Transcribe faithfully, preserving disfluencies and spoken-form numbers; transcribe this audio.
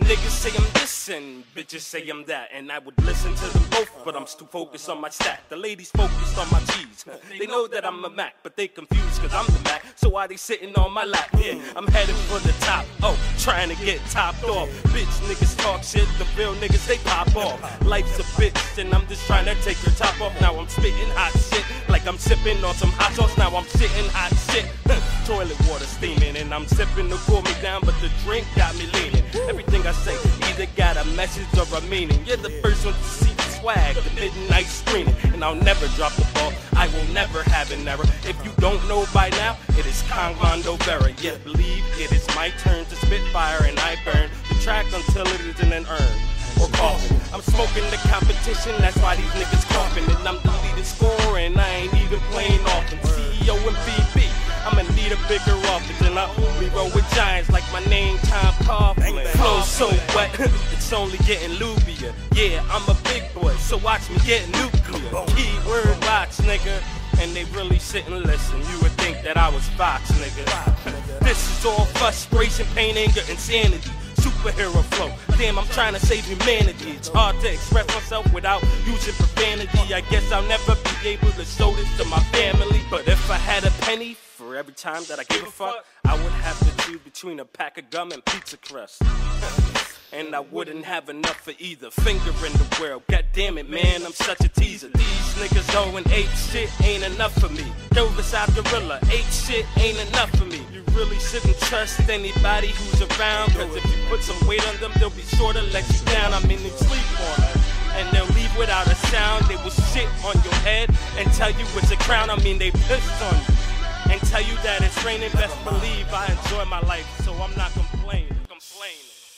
niggas say I'm this and bitches say I'm that, and I would listen to them both, but I'm still focused on my stack. The ladies focused on my G's. They know that I'm a Mac, but they confused cause I'm the Mac. So why they sitting on my lap? Yeah, I'm headed for the top. Oh, trying to get topped off. Bitch niggas talk shit, the real niggas they pop off. Life's a bitch and I'm just trying to take her top off. Now I'm spitting hot shit like I'm sipping on some hot sauce. Now I'm sitting hot shit. Toilet water steaming and I'm sipping to cool me down, but the drink got me leaning. Everything I say either got a message or a meaning. You're the first one to see the swag, the midnight screening, and I'll never drop the ball. I will never have an error. If you don't know by now, it is Congondo Vera. Yet believe it is my turn to spit fire and I burn the track until it is in an urn or coffin. I'm smoking the competition, that's why these niggas coughing. And I'm the leading scorer and I ain't even playing offense. C E O and B B, I'ma need a bigger office. And I only roll with giants like my name Tom Coughlin. Flow so wet, it's only getting lubier. Yeah, I'm a big boy, so watch me get nuclear. Keyword watch, nigga. And they really sit and listen. You would think that I was Fox, nigga. This is all frustration, pain, anger, insanity. Superhero flow. Damn, I'm trying to save humanity. It's hard to express myself without using profanity. I guess I'll never be able to show this to my family. But if I had a penny for every time that I give a fuck, I would have to choose between a pack of gum and pizza crust. And I wouldn't have enough for either finger in the world. God damn it, man, I'm such a teaser. These niggas going ape shit ain't enough for me. Riverside Gorilla, ape shit ain't enough for me. You really shouldn't trust anybody who's around, cause if you put some weight on them, they'll be sure to let you down. I mean, they sleep on them, and they'll leave without a sound. They will shit on your head and tell you it's a crown. I mean, they pissed on you and tell you that it's raining. Best believe I enjoy my life, so I'm not complaining. complaining.